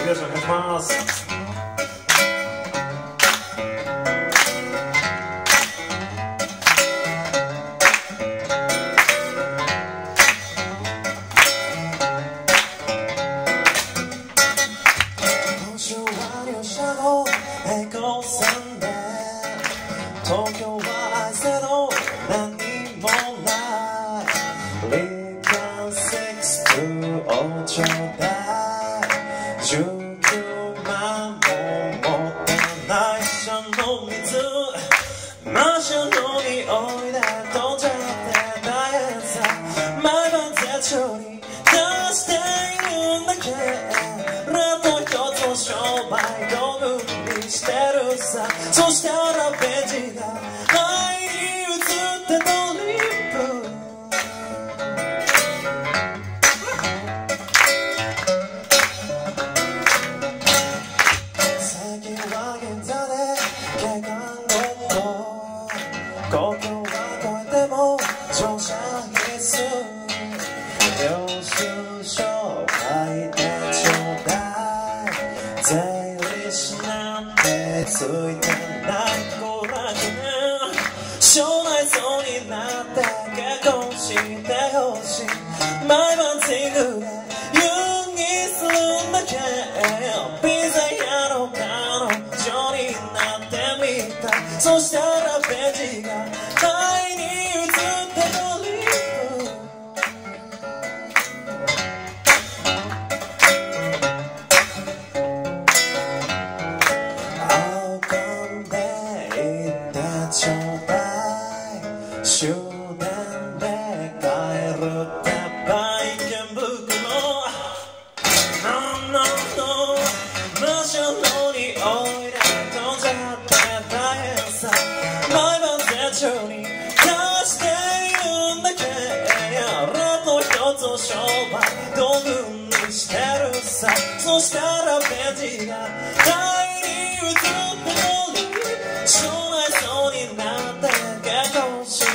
ろしくお願いします。 東京は愛せど何もないリカン6をちょうだい19万も持ってないシャの水マシュの匂いで飛んじゃって大変さ毎晩手帳に出しているんだけラット一つを商売道具にしてるさそしたらページが愛に映ってドリップ最近は銀座で警官ごっこ公共は超えても乗車必須領収書書いてちょうだい税理士なんてついてない子らじゃね将来そうになって結婚してほしい毎晩ティグで遊戯するんだけピザ屋の彼女になってみたそしたらページが愛に映ってドリップ青込んでいってちょうだい終電で帰るってバイケン袋なんなんのマシュの匂いで飛んじゃって大変さ毎晩手帳に出しているんだけラット一つを商売道具にしてるさそしたらページが愛に映ってる将来そうになって結婚し